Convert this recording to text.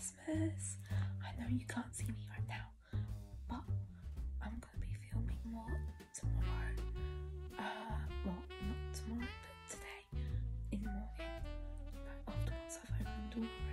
Christmas. I know you can't see me right now, but I'm going to be filming more tomorrow. Well, not tomorrow, but today in the morning. Afterwards, I've opened the door.